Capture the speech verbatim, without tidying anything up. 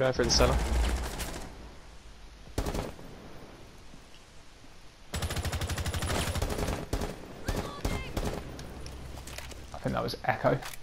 Going for the cellar. I think that was Echo.